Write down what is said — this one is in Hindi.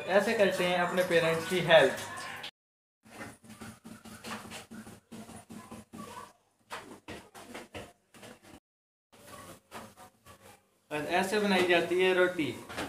ऐसे करते हैं अपने पेरेंट्स की हेल्प। और ऐसे बनाई जाती है रोटी।